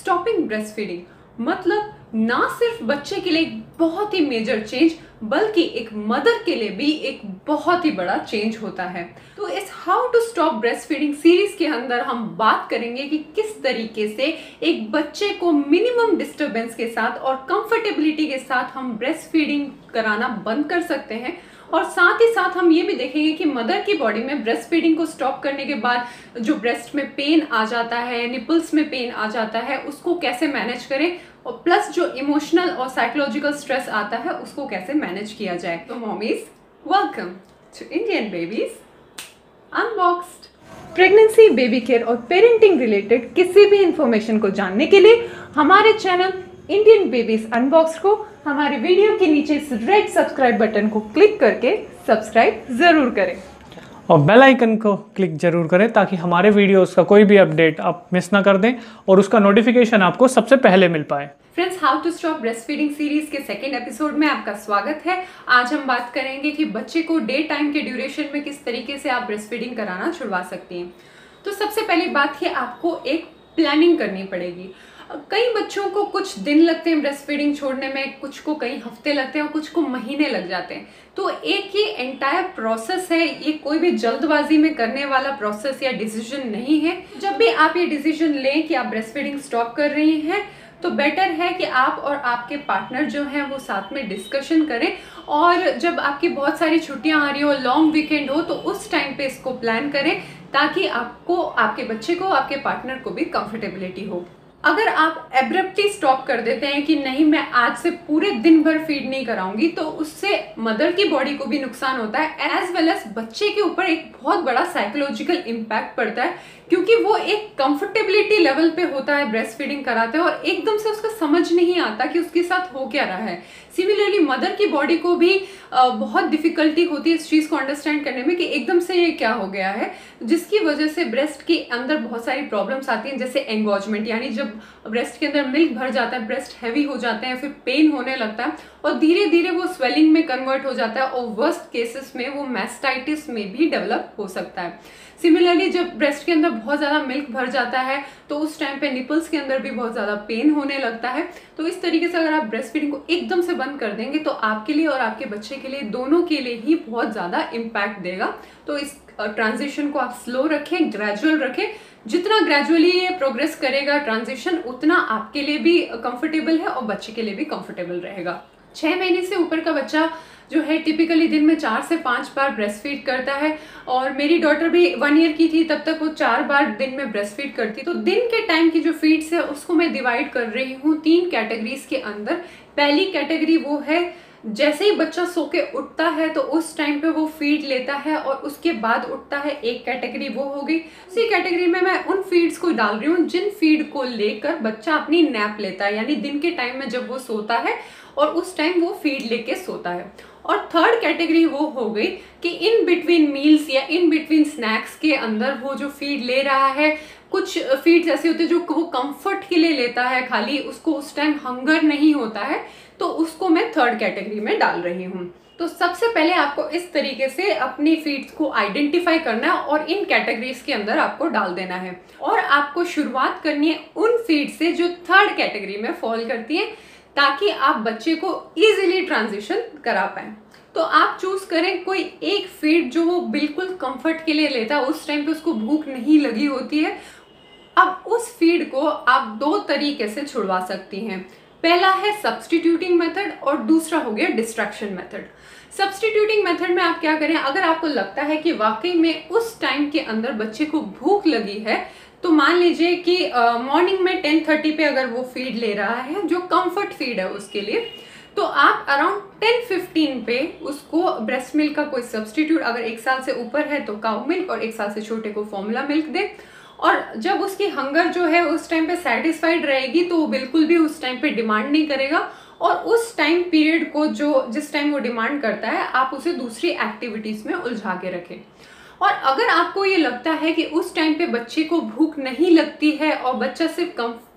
Stopping breast feeding मतलब ना सिर्फ बच्चे के लिए एक बहुत ही मेजर चेंज बल्कि एक मदर के लिए भी एक बहुत ही बड़ा चेंज होता है। तो इस how to stop breast feeding series के अंदर हम बात करेंगे कि किस तरीके से एक बच्चे को मिनिमम डिस्टरबेंस के साथ और कंफर्टेबिलिटी के साथ हम ब्रेस्ट फीडिंग कराना बंद कर सकते हैं, और साथ ही साथ हम ये भी देखेंगे कि मदर की बॉडी में ब्रेस्ट फीडिंग को स्टॉप करने के बाद जो ब्रेस्ट में पेन आ जाता है, निपल्स में पेन आ जाता है, उसको कैसे मैनेज करें, और प्लस जो इमोशनल और साइकोलॉजिकल स्ट्रेस आता है उसको कैसे मैनेज किया जाए। तो mommies, welcome to Indian babies unboxed. Pregnancy, baby care और पेरेंटिंग रिलेटेड किसी भी इंफॉर्मेशन को जानने के लिए हमारे चैनल इंडियन बेबीज अनबॉक्स्ड को हमारे वीडियो के नीचे इस रेड सब्सक्राइब बटन को क्लिक करके सब्सक्राइब जरूर करें और बेल आइकन को क्लिक जरूर करें ताकि हमारे वीडियोस का कोई भी अपडेट आप मिस ना कर दें और उसका नोटिफिकेशन आपको सबसे पहले मिल पाए। Friends, how to stop breast feeding series के सेकेंड एपिसोड में आपका स्वागत है। आज हम बात करेंगे कि बच्चे को डे टाइम के ड्यूरेशन में किस तरीके से आप ब्रेस्ट फीडिंग कराना छुड़वा सकती हैं। तो सबसे पहली बात है, आपको एक प्लानिंग करनी पड़ेगी। कई बच्चों को कुछ दिन लगते हैं ब्रेस्ट फीडिंग छोड़ने में, कुछ को कई हफ्ते लगते हैं और कुछ को महीने लग जाते हैं। तो एक ये एंटायर प्रोसेस है, ये कोई भी जल्दबाजी में करने वाला प्रोसेस या डिसीजन नहीं है। जब भी आप ये डिसीजन लें कि आप ब्रेस्ट फीडिंग स्टॉप कर रही हैं तो बेटर है कि आप और आपके पार्टनर जो हैं वो साथ में डिस्कशन करें, और जब आपकी बहुत सारी छुट्टियां आ रही हो, लॉन्ग वीकेंड हो, तो उस टाइम पे इसको प्लान करें ताकि आपको, आपके बच्चे को, आपके पार्टनर को भी कंफर्टेबिलिटी हो। अगर आप एब्रप्टली स्टॉप कर देते हैं कि नहीं मैं आज से पूरे दिन भर फीड नहीं कराऊंगी, तो उससे मदर की बॉडी को भी नुकसान होता है, एज वेल एज बच्चे के ऊपर एक बहुत बड़ा साइकोलॉजिकल इम्पैक्ट पड़ता है, क्योंकि वो एक कंफर्टेबिलिटी लेवल पे होता है ब्रेस्ट फीडिंग कराते हैं और एकदम से उसका समझ नहीं आता कि उसके साथ हो क्या रहा है। सिमिलरली मदर की बॉडी को भी बहुत डिफिकल्टी होती है इस चीज़ को अंडरस्टैंड करने में कि एकदम से ये क्या हो गया है, जिसकी वजह से ब्रेस्ट के अंदर बहुत सारी प्रॉब्लम्स आती हैं, जैसे एंगोजमेंट, यानी जब ब्रेस्ट के अंदर मिल्क भर जाता है, ब्रेस्ट हैवी हो जाते हैं, फिर पेन होने लगता है और धीरे धीरे वो स्वेलिंग में कन्वर्ट हो जाता है और वर्स्ट केसेस में वो मैस्टाइटिस में भी डेवलप हो सकता है। सिमिलरली जब ब्रेस्ट के अंदर बहुत ज़्यादा मिल्क भर जाता है तो उस टाइम पे निपल्स के अंदर भी बहुत ज़्यादा पेन होने लगता है। तो इस तरीके से अगर आप ब्रेस्ट फीडिंग को एकदम से बंद कर देंगे तो आपके लिए और आपके बच्चे के लिए, दोनों के लिए ही बहुत ज़्यादा इम्पैक्ट देगा। तो इस ट्रांजिशन को आप स्लो रखें, ग्रेजुअल रखें। जितना ग्रेजुअली ये प्रोग्रेस करेगा ट्रांजिशन, उतना आपके लिए भी कंफर्टेबल है और बच्चे के लिए भी कंफर्टेबल रहेगा। 6 महीने से ऊपर का बच्चा जो है टिपिकली दिन में 4 से 5 बार ब्रेस्ट फीड करता है, और मेरी डॉटर भी 1 ईयर की थी तब तक वो 4 बार दिन में ब्रेस्ट फीड करती। तो दिन के टाइम की जो फीड्स है उसको मैं डिवाइड कर रही हूँ 3 कैटेगरीज के अंदर। पहली कैटेगरी वो है जैसे ही बच्चा सो के उठता है तो उस टाइम पे वो फीड लेता है और उसके बाद उठता है, एक कैटेगरी वो हो गई। उसी कैटेगरी में मैं उन फीड्स को डाल रही हूँ जिन फीड को लेकर बच्चा अपनी नैप लेता है, यानी दिन के टाइम में जब वो सोता है और उस टाइम वो फीड लेके सोता है। और थर्ड कैटेगरी वो हो गई कि इन बिटवीन मील्स या इन बिटवीन स्नैक्स के अंदर वो जो फीड ले रहा है, कुछ फीड्स ऐसे होते हैं जो वो कंफर्ट के लिए लेता है, खाली उसको उस टाइम हंगर नहीं होता है, तो उसको मैं थर्ड कैटेगरी में डाल रही हूँ। तो सबसे पहले आपको इस तरीके से अपनी फीड्स को आइडेंटिफाई करना है और इन कैटेगरीज के अंदर आपको डाल देना है, और आपको शुरुआत करनी है उन फीड से जो थर्ड कैटेगरी में फॉल करती है, ताकि आप बच्चे को इजीली ट्रांजिशन करा पाए। तो आप चूज करें कोई एक फीड जो वो बिल्कुल कंफर्ट के लिए लेता है, उस टाइम पे उसको भूख नहीं लगी होती है। अब उस फीड को आप 2 तरीके से छुड़वा सकती हैं। पहला है सब्स्टिट्यूटिंग मेथड और दूसरा हो गया डिस्ट्रैक्शन मेथड। सब्स्टिट्यूटिंग मेथड में आप क्या करें, अगर आपको लगता है कि वाकई में उस टाइम के अंदर बच्चे को भूख लगी है, तो मान लीजिए कि मॉर्निंग में 10:30 पे अगर वो फीड ले रहा है जो कंफर्ट फीड है उसके लिए, तो आप अराउंड 10:15 पे उसको ब्रेस्ट मिल्क का कोई सब्स्टिट्यूट, अगर 1 साल से ऊपर है तो काउ मिल्क और 1 साल से छोटे को फॉर्मूला मिल्क दे। और जब उसकी हंगर जो है उस टाइम पे सेटिस्फाइड रहेगी तो वो बिल्कुल भी उस टाइम पे डिमांड नहीं करेगा, और उस टाइम पीरियड को जिस टाइम वो डिमांड करता है आप उसे दूसरी एक्टिविटीज में उलझा के रखें। और अगर आपको ये लगता है कि उस टाइम पे बच्चे को भूख नहीं लगती है और बच्चा सिर्फ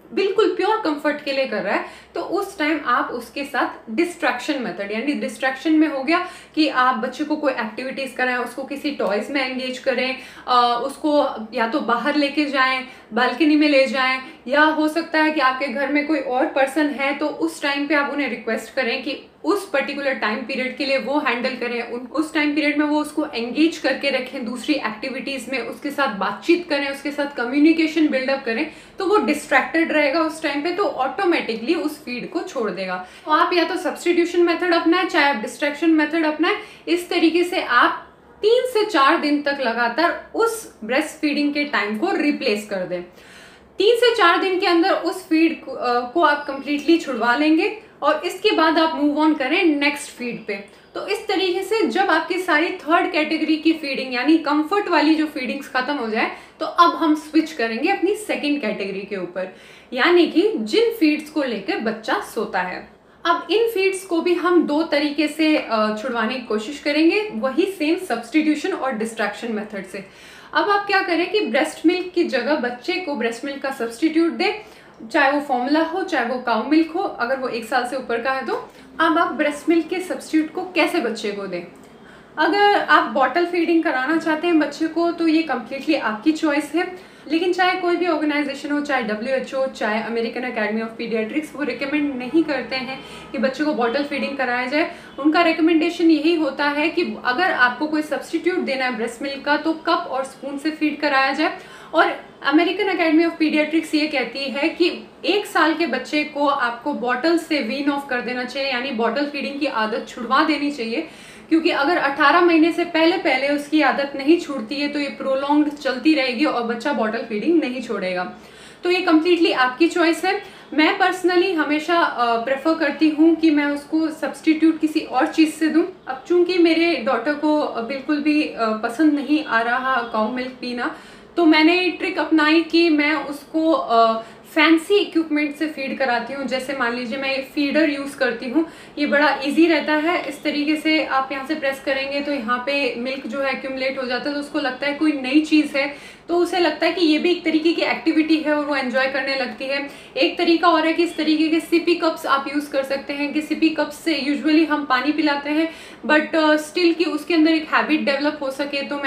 बिल्कुल प्योर कंफर्ट के लिए कर रहा है, तो उस टाइम आप उसके साथ डिस्ट्रैक्शन मेथड, यानी डिस्ट्रैक्शन में हो गया कि आप बच्चे को कोई एक्टिविटीज कराएं, उसको किसी टॉयज में एंगेज करें, उसको या तो बाहर लेके जाएं, बालकनी में ले जाएं, या हो सकता है कि आपके घर में कोई और पर्सन है तो उस टाइम पे आप उन्हें रिक्वेस्ट करें कि उस पर्टिकुलर टाइम पीरियड के लिए वो हैंडल करें, उस टाइम पीरियड में वो उसको एंगेज करके रखें दूसरी एक्टिविटीज में, उसके साथ बातचीत करें, उसके साथ कम्युनिकेशन बिल्डअप करें, तो वो डिस्ट्रैक्टेड रहेगा उस टाइम पे, तो ऑटोमेटिकली उस फीड को छोड़ देगा। तो आप या तो सब्स्टिट्यूशन मेथड अपनाएं, चाहे आप डिस्ट्रैक्शन मेथड अपनाएं। इस तरीके से आप 3 से 4 दिन तक लगातार उस ब्रेस्ट फीडिंग के टाइम को रिप्लेस कर दें। 3 से 4 दिन के अंदर उस फीड को आप कंप्लीटली छुड़वा लेंगे और इसके बाद आप मूव ऑन करें नेक्स्ट फीड पे। तो इस तरीके से जब आपकी सारी थर्ड कैटेगरी की फीडिंग यानी कंफर्ट वाली जो फीडिंग्स खत्म हो जाए, तो अब हम स्विच करेंगे अपनी सेकंड कैटेगरी के ऊपर, यानी कि जिन फीड्स को लेकर बच्चा सोता है। अब इन फीड्स को भी हम 2 तरीके से छुड़वाने की कोशिश करेंगे, वही सेम सब्स्टिट्यूशन और डिस्ट्रैक्शन मेथड से। अब आप क्या करें कि ब्रेस्ट मिल्क की जगह बच्चे को ब्रेस्ट मिल्क का सब्स्टिट्यूट दें, चाहे वो फॉर्मूला हो चाहे वो काउ मिल्क हो, अगर वो 1 साल से ऊपर का है तो। अब आप ब्रेस्ट मिल्क के सब्स्टिट्यूट को कैसे बच्चे को दें? अगर आप बॉटल फीडिंग कराना चाहते हैं बच्चे को तो ये कम्प्लीटली आपकी चॉइस है, लेकिन चाहे कोई भी ऑर्गेनाइजेशन हो, चाहे WHO, चाहे अमेरिकन अकेडमी ऑफ पीडियाट्रिक्स, वो रिकमेंड नहीं करते हैं कि बच्चे को बॉटल फीडिंग कराया जाए। उनका रिकमेंडेशन यही होता है कि अगर आपको कोई सब्स्टिट्यूट देना है ब्रेस्ट मिल्क का तो कप और स्पून से फीड कराया जाए। और अमेरिकन अकेडमी ऑफ पीडियाट्रिक्स ये कहती है कि 1 साल के बच्चे को आपको बॉटल से वीन ऑफ कर देना चाहिए, यानी बॉटल फीडिंग की आदत छुड़वा देनी चाहिए, क्योंकि अगर 18 महीने से पहले उसकी आदत नहीं छूटती है तो ये प्रोलॉन्ग्ड चलती रहेगी और बच्चा बॉटल फीडिंग नहीं छोड़ेगा। तो ये कम्प्लीटली आपकी चॉइस है। मैं पर्सनली हमेशा प्रेफर करती हूँ कि मैं उसको सब्स्टिट्यूट किसी और चीज़ से दूँ। अब चूंकि मेरे डॉटर को बिल्कुल भी पसंद नहीं आ रहा काउ मिल्क पीना, तो मैंने ट्रिक अपनाई कि मैं उसको फैंसी इक्विपमेंट से फीड कराती हूँ। जैसे मान लीजिए मैं फीडर यूज़ करती हूँ, ये बड़ा इजी रहता है। इस तरीके से आप यहाँ से प्रेस करेंगे तो यहाँ पे मिल्क जो है एक्यूमुलेट हो जाता है, तो उसको लगता है कोई नई चीज़ है, तो उसे लगता है कि ये भी एक तरीके की एक्टिविटी है और वो एंजॉय करने लगती है। एक तरीका और है कि इस तरीके के सिपी कप्स आप यूज़ कर सकते हैं कि सिपी कप्स से यूजुअली हम पानी पिलाते हैं, बट स्टिल कि उसके अंदर एक हैबिट डेवलप हो सके, तो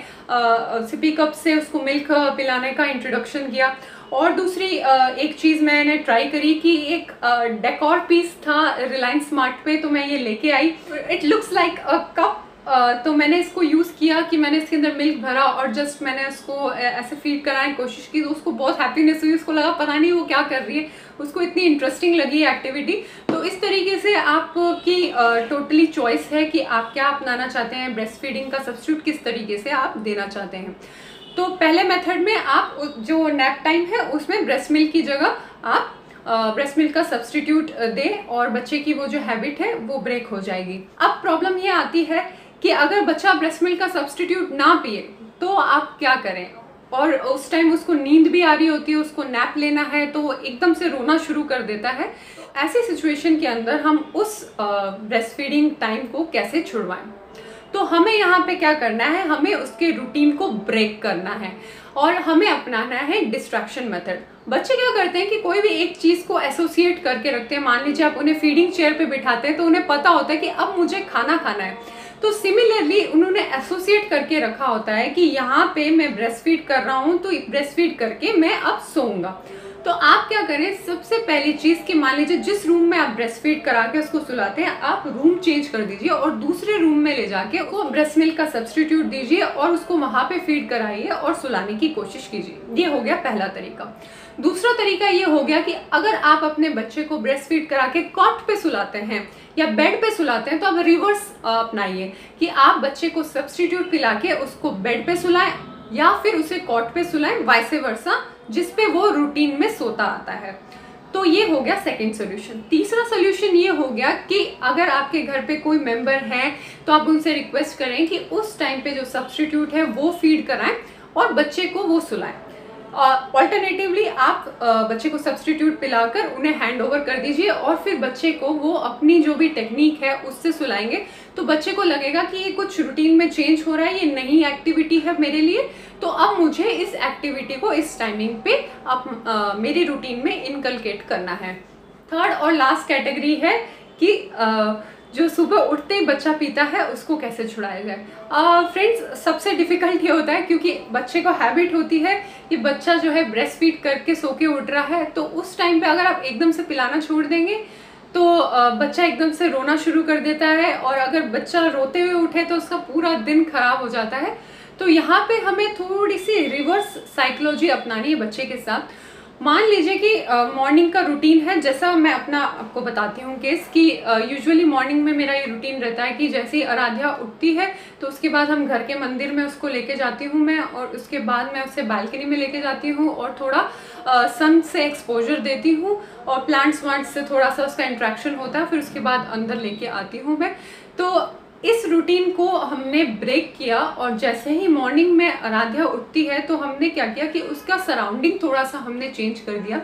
मैंने सिपी कप से उसको मिल्क पिलाने का इंट्रोडक्शन किया। और दूसरी एक चीज़ मैंने ट्राई करी कि एक डेकोर पीस था रिलायंस स्मार्ट पे, तो मैं ये लेके आई। It looks like a cup, तो मैंने इसको यूज़ किया कि मैंने इसके अंदर मिल्क भरा और जस्ट मैंने उसको ऐसे फीड कराने की कोशिश की, तो उसको बहुत हैप्पीनेस हुई। उसको लगा पता नहीं वो क्या कर रही है, उसको इतनी इंटरेस्टिंग लगी एक्टिविटी। तो इस तरीके से आपकी टोटली चॉइस है कि आप क्या अपनाना चाहते हैं, ब्रेस्ट फीडिंग का सब्स्टिट्यूट किस तरीके से आप देना चाहते हैं। तो पहले मेथड में आप जो नैप टाइम है उसमें ब्रेस्ट मिल्क की जगह आप ब्रेस्ट मिल्क का सब्स्टिट्यूट दें और बच्चे की वो जो हैबिट है वो ब्रेक हो जाएगी। अब प्रॉब्लम ये आती है कि अगर बच्चा ब्रेस्ट मिल्क का सब्स्टिट्यूट ना पिए तो आप क्या करें, और उस टाइम उसको नींद भी आ रही होती है, उसको नैप लेना है, तो वो एकदम से रोना शुरू कर देता है। ऐसी सिचुएशन के अंदर हम उस ब्रेस्ट फीडिंग टाइम को कैसे छुड़वाएं? तो हमें यहाँ पे क्या करना है, हमें उसके रूटीन को ब्रेक करना है और हमें अपनाना है डिस्ट्रैक्शन मेथड। बच्चे क्या करते हैं कि कोई भी एक चीज़ को एसोसिएट करके रखते हैं। मान लीजिए आप उन्हें फीडिंग चेयर पे बिठाते हैं तो उन्हें पता होता है कि अब मुझे खाना खाना है, तो सिमिलरली उन्होंने एसोसिएट करके रखा होता है कि यहाँ पे मैं ब्रेस्ट फीड कर रहा हूँ तो ब्रेस्ट फीड करके मैं अब सोऊंगा। तो आप क्या करें, सबसे पहली चीज़ कि मान लीजिए जिस रूम में आप ब्रेस्ट फीड करा के उसको सुलाते हैं, आप रूम चेंज कर दीजिए और दूसरे रूम में ले जाके वो ब्रेस्ट मिल्क का सब्स्टिट्यूट दीजिए और उसको वहाँ पे फीड कराइए और सुलाने की कोशिश कीजिए। ये हो गया पहला तरीका। दूसरा तरीका ये हो गया कि अगर आप अपने बच्चे को ब्रेस्ट फीड करा के कॉट पे सुलाते हैं या बेड पे सुलाते हैं, तो अब रिवर्स अपनाइए कि आप बच्चे को सब्स्टिट्यूट पिला के उसको बेड पे सुलाएं या फिर उसे कॉट पे सुलाएं, वाइस वर्सा, जिसपे वो रूटीन में सोता आता है। तो ये हो गया सेकंड सोल्यूशन। तीसरा सोल्यूशन ये हो गया कि अगर आपके घर पे कोई मेंबर है तो आप उनसे रिक्वेस्ट करें कि उस टाइम पे जो सब्स्टिट्यूट है वो फीड कराएं और बच्चे को वो सुलाएं। ऑल्टरनेटिवली आप बच्चे को सब्सटीट्यूट पिलाकर उन्हें हैंड ओवर कर दीजिए और फिर बच्चे को वो अपनी जो भी टेक्निक है उससे सुलाएंगे, तो बच्चे को लगेगा कि ये कुछ रूटीन में चेंज हो रहा है, ये नई एक्टिविटी है मेरे लिए, तो अब मुझे इस एक्टिविटी को इस टाइमिंग पे अब मेरी रूटीन में इनकलकेट करना है। थर्ड और लास्ट कैटेगरी है कि जो सुबह उठते ही बच्चा पीता है उसको कैसे छुड़ाया जाए। फ्रेंड्स, सबसे डिफिकल्ट ये होता है क्योंकि बच्चे को हैबिट होती है कि बच्चा जो है ब्रेस्ट फीड करके सो के उठ रहा है, तो उस टाइम पे अगर आप एकदम से पिलाना छोड़ देंगे तो बच्चा एकदम से रोना शुरू कर देता है, और अगर बच्चा रोते हुए उठे तो उसका पूरा दिन खराब हो जाता है। तो यहाँ पे हमें थोड़ी सी रिवर्स साइकोलॉजी अपनानी है बच्चे के साथ। मान लीजिए कि मॉर्निंग का रूटीन है, जैसा मैं अपना आपको बताती हूँ केस कि यूजुअली मॉर्निंग में मेरा ये रूटीन रहता है कि जैसे ही आराध्या उठती है तो उसके बाद हम घर के मंदिर में उसको लेके जाती हूँ मैं, और उसके बाद मैं उसे बालकनी में लेके जाती हूँ और थोड़ा सन से एक्सपोजर देती हूँ और प्लांट्स वांट्स से थोड़ा सा उसका इंट्रैक्शन होता है, फिर उसके बाद अंदर लेके आती हूँ मैं। तो इस रूटीन को हमने ब्रेक किया, और जैसे ही मॉर्निंग में आराध्या उठती है तो हमने क्या किया कि उसका सराउंडिंग थोड़ा सा हमने चेंज कर दिया।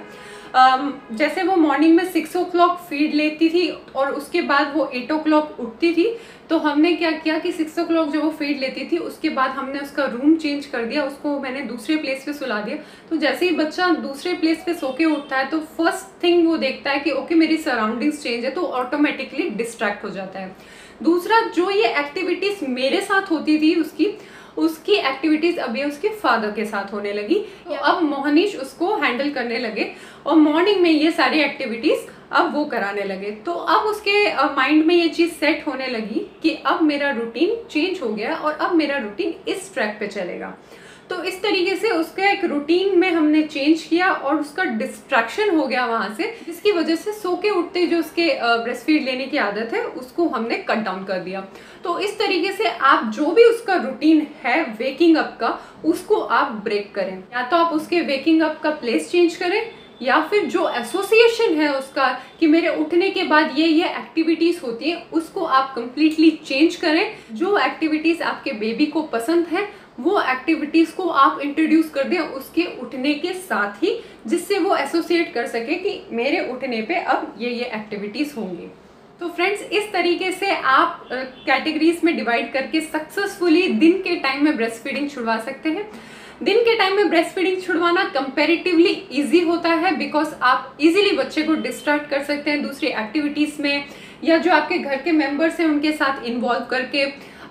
जैसे वो मॉर्निंग में 6 o'clock फीड लेती थी और उसके बाद वो 8 o'clock उठती थी, तो हमने क्या किया कि 6 o'clock जो वो फीड लेती थी उसके बाद हमने उसका रूम चेंज कर दिया, उसको मैंने दूसरे प्लेस पे सुला दिया। तो जैसे ही बच्चा दूसरे प्लेस पे सो के उठता है तो फर्स्ट थिंग वो देखता है कि ओके मेरी सराउंडिंग्स चेंज है, तो ऑटोमेटिकली डिस्ट्रैक्ट हो जाता है। दूसरा, जो ये एक्टिविटीज मेरे साथ होती थी उसकी एक्टिविटीज अभी उसके फादर के साथ होने लगी, तो अब मोहनीश उसको हैंडल करने लगे और मॉर्निंग में ये सारी एक्टिविटीज अब वो कराने लगे। तो अब उसके माइंड में ये चीज सेट होने लगी कि अब मेरा रूटीन चेंज हो गया और अब मेरा रूटीन इस ट्रैक पे चलेगा। तो इस तरीके से उसके एक रूटीन में हमने चेंज किया और उसका डिस्ट्रैक्शन हो गया वहां से, जिसकी वजह से सो के उठते जो उसके ब्रेस्ट फीड लेने की आदत है उसको हमने कट डाउन कर दिया। तो इस तरीके से आप जो भी उसका रूटीन है वेकिंग अप का, उसको आप ब्रेक करें। या तो आप उसके वेकिंग अप का प्लेस चेंज करें, या फिर जो एसोसिएशन है उसका कि मेरे उठने के बाद ये एक्टिविटीज होती हैं उसको आप कंप्लीटली चेंज करें। जो एक्टिविटीज आपके बेबी को पसंद है वो एक्टिविटीज को आप इंट्रोड्यूस कर दें उसके उठने के साथ ही, जिससे वो एसोसिएट कर सके कि मेरे उठने पे अब ये एक्टिविटीज होंगी। तो फ्रेंड्स, इस तरीके से आप कैटेगरीज में डिवाइड करके सक्सेसफुली दिन के टाइम में ब्रेस्ट फीडिंग छुड़वा सकते हैं। दिन के टाइम में ब्रेस्ट फीडिंग छुड़वाना कंपैरेटिवली इजी होता है बिकॉज आप इजीली बच्चे को डिस्ट्रैक्ट कर सकते हैं दूसरी एक्टिविटीज में, या जो आपके घर के मेंबर्स हैं उनके साथ इन्वॉल्व करके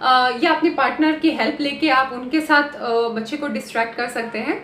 या अपने पार्टनर की हेल्प लेके आप उनके साथ बच्चे को डिस्ट्रैक्ट कर सकते हैं।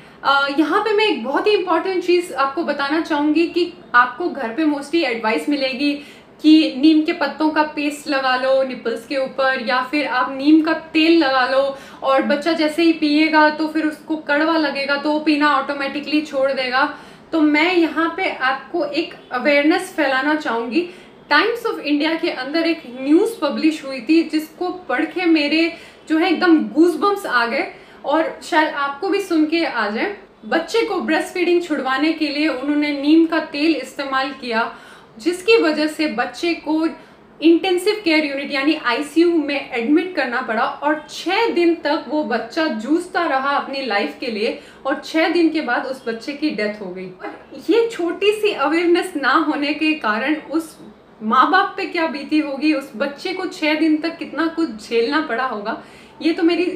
यहाँ पे मैं एक बहुत ही इंपॉर्टेंट चीज़ आपको बताना चाहूँगी कि आपको घर पे मोस्टली एडवाइस मिलेगी कि नीम के पत्तों का पेस्ट लगा लो निपल्स के ऊपर, या फिर आप नीम का तेल लगा लो और बच्चा जैसे ही पिएगा तो फिर उसको कड़वा लगेगा तो वो पीना ऑटोमेटिकली छोड़ देगा। तो मैं यहाँ पे आपको एक अवेयरनेस फैलाना चाहूँगी। टाइम्स ऑफ इंडिया के अंदर एक न्यूज़ पब्लिश हुई थी जिसको पढ़ के मेरे जो है एकदम गूज़बम्स आ गए, और शायद आपको भी सुन के आ जाए। बच्चे को ब्रेस्ट फीडिंग छुड़वाने के लिए उन्होंने नीम का तेल इस्तेमाल किया, जिसकी वजह से बच्चे को इंटेंसिव केयर यूनिट यानी आईसीयू में एडमिट करना पड़ा, और 6 दिन तक वो बच्चा जूझता रहा अपनी लाइफ के लिए, और 6 दिन के बाद उस बच्चे की डेथ हो गई। और ये छोटी सी अवेयरनेस ना होने के कारण उस माँ बाप पे क्या बीती होगी, उस बच्चे को 6 दिन तक कितना कुछ झेलना पड़ा होगा, ये तो मेरी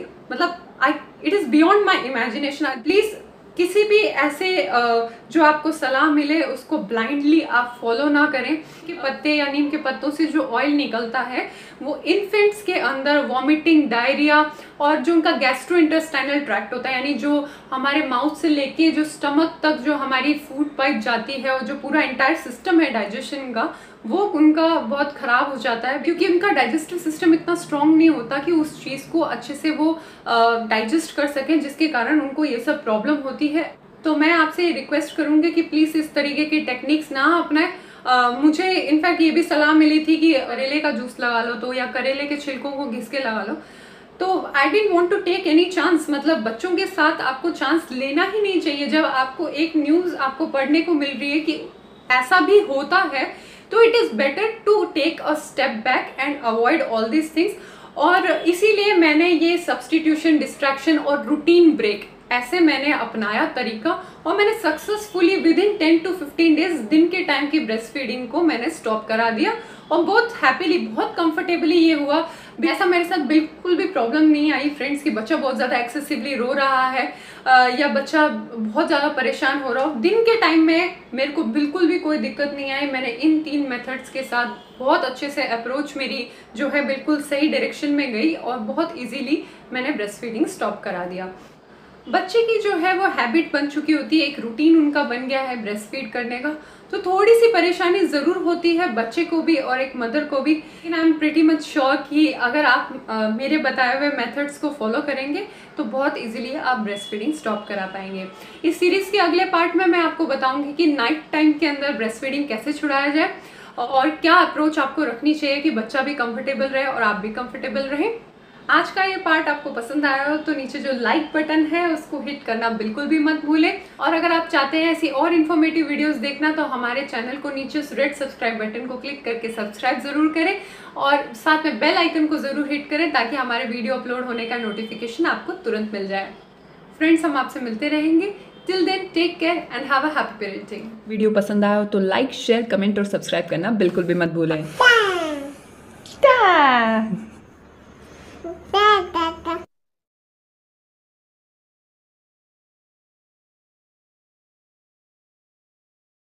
it is beyond my imagination. Please किसी भी ऐसे जो आपको सलाह मिले उसको ब्लाइंडली आप फॉलो ना करें। कि पत्ते या नीम के पत्तों से जो ऑयल निकलता है वो इन्फेंट्स के अंदर वॉमिटिंग, डायरिया और जो उनका गैस्ट्रोइंटेस्टाइनल ट्रैक्ट होता है, यानी जो हमारे माउथ से लेके जो स्टमक तक जो हमारी फूड पाइप जाती है और जो पूरा एंटायर सिस्टम है डाइजेशन का, वो उनका बहुत ख़राब हो जाता है, क्योंकि उनका डाइजेस्टिव सिस्टम इतना स्ट्रांग नहीं होता कि उस चीज़ को अच्छे से वो डाइजेस्ट कर सकें, जिसके कारण उनको ये सब प्रॉब्लम होती है। तो मैं आपसे रिक्वेस्ट करूँगी कि प्लीज़ इस तरीके की टेक्निक्स ना अपनाएं। मुझे इनफैक्ट ये भी सलाह मिली थी कि करेले का जूस लगा लो, तो या करेले के छिलकों को घिस के लगा लो। तो I didn't want to take any chance, मतलब बच्चों के साथ आपको चांस लेना ही नहीं चाहिए। जब आपको एक न्यूज़ आपको पढ़ने को मिल रही है कि ऐसा भी होता है, तो it is better to take a step back and avoid all this things. और इसीलिए मैंने ये सब्सटीट्यूशन, डिस्ट्रैक्शन और रूटीन ब्रेक ऐसे मैंने अपनाया तरीका और मैंने successfully within 10 to 15 days दिन के टाइम की ब्रेस्ट फीडिंग को मैंने स्टॉप करा दिया और बहुत हैप्पीली, बहुत कंफर्टेबली ये हुआ। ऐसा मेरे साथ बिल्कुल भी प्रॉब्लम नहीं आई फ्रेंड्स कि बच्चा बहुत ज़्यादा एक्सेसिवली रो रहा है या बच्चा बहुत ज़्यादा परेशान हो रहा हो। दिन के टाइम में मेरे को बिल्कुल भी कोई दिक्कत नहीं आई। मैंने इन 3 मेथड्स के साथ बहुत अच्छे से अप्रोच मेरी जो है बिल्कुल सही डायरेक्शन में गई और बहुत ईजीली मैंने ब्रेस्ट फीडिंग स्टॉप करा दिया। बच्चे की जो है वो हैबिट बन चुकी होती है, एक रूटीन उनका बन गया है ब्रेस्ट फीड करने का, तो थोड़ी सी परेशानी ज़रूर होती है बच्चे को भी और एक मदर को भी। लेकिन I am pretty much sure कि अगर आप मेरे बताए हुए मेथड्स को फॉलो करेंगे तो बहुत इजीली आप ब्रेस्ट फीडिंग स्टॉप करा पाएंगे। इस सीरीज़ के अगले पार्ट में मैं आपको बताऊंगी कि नाइट टाइम के अंदर ब्रेस्ट फीडिंग कैसे छुड़ाया जाए और क्या अप्रोच आपको रखनी चाहिए कि बच्चा भी कंफर्टेबल रहे और आप भी कंफर्टेबल रहें। आज का ये पार्ट आपको पसंद आया हो तो नीचे जो लाइक बटन है उसको हिट करना बिल्कुल भी मत भूलें। और अगर आप चाहते हैं ऐसी और इन्फॉर्मेटिव वीडियोस देखना तो हमारे चैनल को नीचे उस रेड सब्सक्राइब बटन को क्लिक करके सब्सक्राइब ज़रूर करें और साथ में बेल आइकन को ज़रूर हिट करें ताकि हमारे वीडियो अपलोड होने का नोटिफिकेशन आपको तुरंत मिल जाए। फ्रेंड्स, हम आपसे मिलते रहेंगे। Till then take care and have a happy parenting. Video पसंद आया हो तो लाइक, शेयर, कमेंट और सब्सक्राइब करना बिल्कुल भी मत भूलें।